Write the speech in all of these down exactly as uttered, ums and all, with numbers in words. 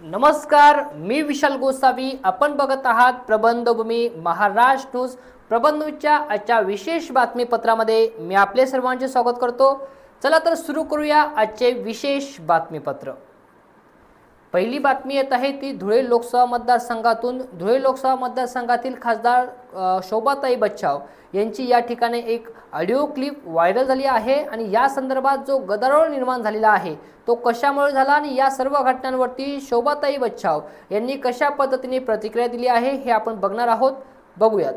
नमस्कार, मी विशाल गोसावी. आपण बघत आहात प्रबंधभूमी महाराष्ट्र न्यूज. प्रबंध न्यूजच्या आजच्या विशेष बातमीपत्रामध्ये मी आपले सर्वांचे स्वागत करतो. चला तर सुरू करूया आजचे विशेष बातमीपत्र. पहिली बातमी येत आहे ती धुळे लोकसभा मतदारसंघातून. धुळे लोकसभा मतदारसंघातील खासदार शोभाताई बच्छाव यांची या ठिकाणी एक ऑडिओ क्लिप व्हायरल झाली आहे आणि या संदर्भात जो गदारोळ निर्माण झालेला आहे तो कशामुळे झाला आणि या सर्व घटनांवरती शोभाताई बच्छाव यांनी कशा पद्धतीने प्रतिक्रिया दिली आहे हे आपण बघणार आहोत. बघूयात.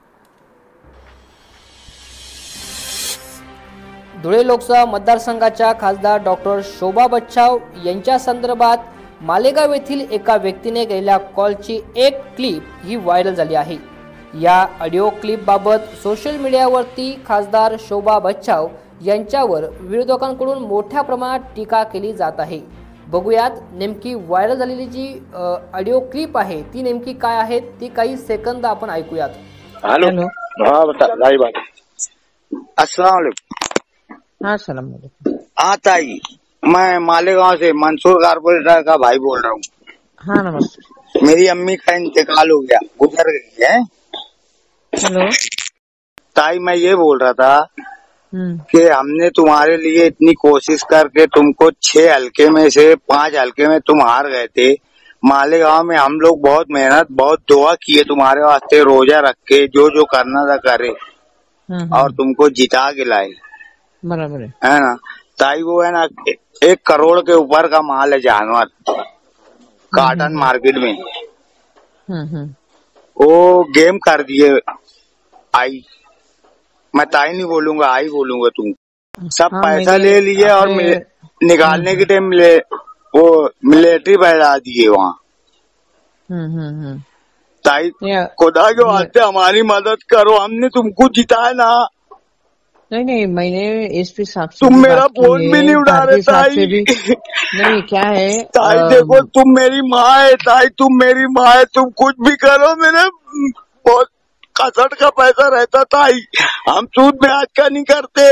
धुळे लोकसभा मतदारसंघाच्या खासदार डॉक्टर शोभा बच्छाव यांच्या संदर्भात मालेगाव येथील एका व्यक्तीने केलेल्या कॉलची एक क्लिप ही व्हायरल झाली आहे. या ऑडिओ क्लिप बाबत सोशल मीडियावरती खासदार शोभा बच्छाव यांच्यावर विरोधकांकडून मोठ्या प्रमाणात टीका केली जात आहे. बघूयात नेमकी व्हायरल झालेली जी ऑडिओ क्लिप आहे ती नेमकी काय आहे, ती काही सेकंद आपण ऐकूयात. हेलो, हाँ बता भाई बात. अस्सलाम वालेकुम. हाँ सलाम वालेकुम. हाँ ताई, मैं मालेगांव से मंसूर कारपोरेटर का भाई बोल रहा हूँ. हाँ नमस्ते. मेरी अम्मी का इंतकाल हो गया, गुजर गई है. हेलो ताई, मैं ये बोल रहा था हम्म कि हमने तुम्हारे लिए इतनी कोशिश करके तुमको छह हल्के में से पांच हल्के में तुम हार गए थे. मालेगांव में हम लोग बहुत मेहनत बहुत दुआ किए तुम्हारे वास्ते, रोजा रख के जो जो करना था करे हम्म, और तुमको जिता के लाए, बराबर है. है ना ताई. वो है ना एक करोड़ के ऊपर का माल है जानवर काटन मार्केट में. हम्म हम्म वो गेम कर दिए. आई, मैं ताई नहीं बोलूंगा, आई बोलूंगा. तुम सब हाँ, पैसा मैंने ले लिए और अपने- मिले- निकालने के टाइम मिले वो मिलिट्री बैठा दिए वहाँ. हम्म हम्म हम्म ताई, या- खुदा के वास्ते हमारी मदद करो, हमने तुमको जिताया ना. नहीं नहीं, मैंने एसपी साहब से तुम भी मेरा बात की फोन है, भी नहीं उठा भारती रहे साहब ताई. से भी. नहीं क्या है ताई अ, देखो, तुम मेरी माँ है ताई, तुम मेरी माँ है. तुम कुछ भी करो, मेरे बहुत कसट का पैसा रहता ताई. हम सूद ब्याज का नहीं करते.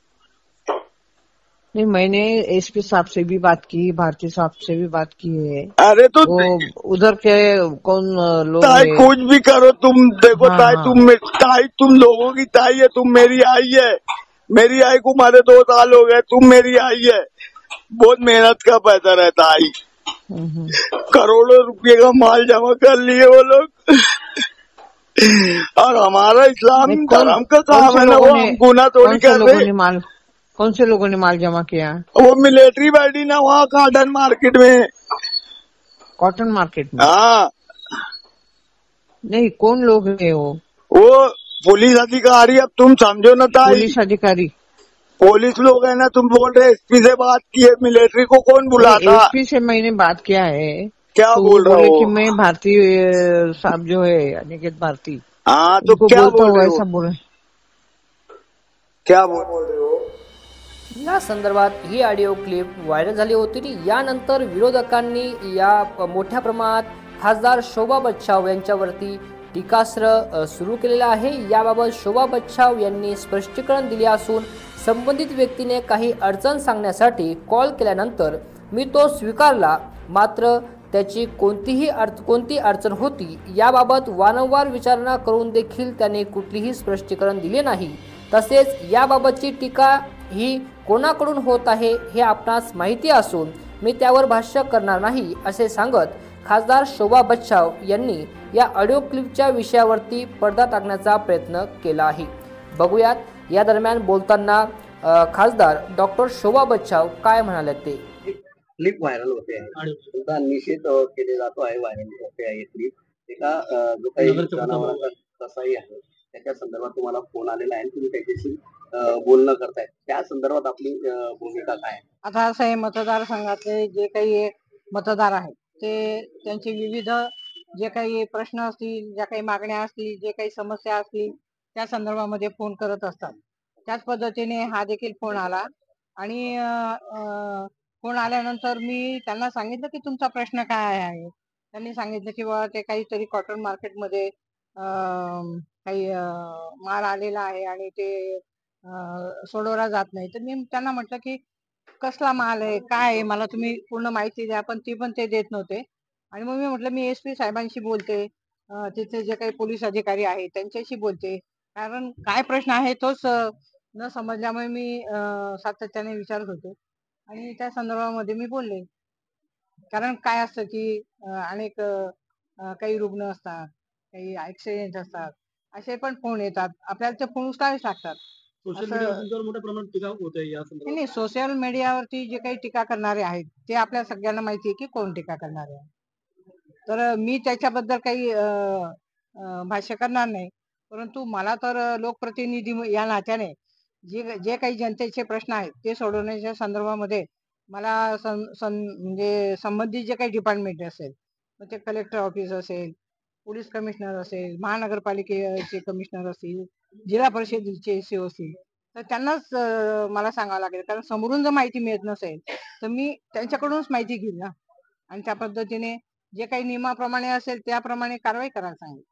नहीं मैंने एसपी साहब से भी बात की, भारती साहब से भी बात की है. अरे तो वो उधर के कौन अ, लोग ताई हैं? कुछ भी करो तुम. देखो हाँ, ताई, हाँ. तुम मे- ताई तुम लोगों की ताई है. तुम मेरी आई है. मेरी आई को मारे दो साल हो गए. तुम मेरी आई है. बहुत मेहनत का पैसा रहता आई. हम्म, हम्म. करोड़ों रुपए का माल जमा कर लिए वो लोग. और हमारा इस्लाम नहीं, कौन- धर्म का कौन काम से है ना, वो लोगों ने- हम गुना थोड़ी कौन से कर लोगों रहे. ने माल कौन से लोगों ने माल जमा किया? वो मिलिट्री बैठी ना वहाँ काटन मार्केट में. कॉटन मार्केट में. हाँ, नहीं कौन लोग है वो? वो पुलिस अधिकारी. अब तुम समझो ना ताई, पुलिस अधिकारी. पुलिस लोग है ना. तुम बोल रहे एसपी से बात की है, मिलिट्री को कौन बुलाता? एसपी से मैंने बात किया है. क्या तो बोल वो रहे बोले कि हो? मैं भारतीय अ, साहब जो है अनिकेत भारती, हाँ, तो उनको क्या बोलता बोल हूँ रहे ऐसा हो? बोले. क्या बोल रहे हो? या संदर्भात ही ऑडिओ क्लिप व्हायरल झाली होती आणि यानंतर विरोधकांनी या मोठ्या प्रमाणात खासदार शोभा बच्छाव यांच्यावरती टीकास्त्र सुरू केलेलं आहे. याबाबत शोभा बच्छाव यांनी स्पष्टीकरण दिले असून संबंधित व्यक्तीने काही अडचण सांगण्यासाठी कॉल केल्यानंतर मी तो स्वीकारला, मात्र त्याची कोणतीही अड कोणती अडचण होती याबाबत वारंवार विचारणा करून देखील त्याने कुठलीही स्पष्टीकरण दिले नाही. तसेच याबाबतची टीका ही कोणाकडून होत आहे हे आपणास माहिती असून मी त्यावर भाष्य करणार नाही असे सांगत खासदार शोभा बच्छाव यांनी या ऑडिओ क्लिपच्या विषयावरती पडदा टाकण्याचा प्रयत्न केला आहे. बघूयात या दरम्यान बोलताना अ, खासदार डॉक्टर शोभा बच्छाव काय म्हणाले ते. क्लिप व्हायरल होते आहे, त्याचा निषेध अ, केले जातो आहे. व्हायरल होते आहे क्लिप. एका अ, जो काही जनावरांचा कसाई आहे त्याच्या संदर्भात तुम्हाला फोन आलेला आहे, तुम्ही त्याच्याशी अ, बोलणं करताय. त्या संदर्भात आपली अ, भूमिका काय आहे? आता असं आहे, मतदारसंघातले जे काही मतदार आहेत ते त्यांचे विविध जे काही प्रश्न असतील, ज्या काही मागण्या असतील, जे काही समस्या असतील त्या संदर्भामध्ये फोन करत असतात. त्याच पद्धतीने हा देखील फोन आला आणि अ, अ, फोन आल्यानंतर मी त्यांना सांगितलं की तुमचा प्रश्न काय आहे. त्यांनी सांगितलं की बाबा ते काहीतरी कॉटन मार्केटमध्ये काही अ, माल आलेला आहे आणि ते अ, सोडवला जात नाही. तर मी त्यांना म्हटलं की कसला माल आहे, काय आहे, मला तुम्ही पूर्ण माहिती द्या. पण ती पण ते देत नव्हते. आणि मग मी म्हटलं मी एस पी साहेबांशी बोलते, अं, तिथे जे काही पोलीस अधिकारी आहेत त्यांच्याशी बोलते, कारण काय प्रश्न आहे तोच अं, न समजल्यामुळे मी अं, सातत्याने विचारत होते आणि त्या संदर्भामध्ये मी बोलले. कारण काय असतं की अं, अनेक अं, काही रुग्ण असतात, काही ऍक्सिडेंट असतात, असे पण फोन येतात, आपल्याला ते फोन उचलावेच लागतात. सोशल असं मीडियावर तुमच्यावर मोठ्या प्रमाणात टीका होते या नाही संदर्भात. नाही, सोशल मीडियावरती जे काही टीका करणारे आहेत ते आपल्या सगळ्यांना माहिती आहे की कोण टीका करणारे आहे. तर अं, मी त्याच्याबद्दल काही अं, अं, भाष्य करणार नाही. परंतु मला तर अं, लोकप्रतिनिधी म- या नात्याने जे जे काही जनतेचे प्रश्न आहेत ते सोडवण्याच्या संदर्भामध्ये मला सं- सं- म्हणजे संबंधित जे काही डिपार्टमेंट असेल, मग ते कलेक्टर ऑफिस असेल, पोलीस कमिशनर असेल, महानगरपालिकेचे कमिशनर असतील, जिल्हा परिषदेचे सीओ असतील, तर त्यांनाच अं, मला सांगावं लागेल. कारण समोरून जर माहिती मिळत नसेल तर मी त्यांच्याकडूनच माहिती घेईल ना, आणि त्या पद्धतीने जे काही नियमाप्रमाणे असेल त्याप्रमाणे कारवाई करायला सांगेल.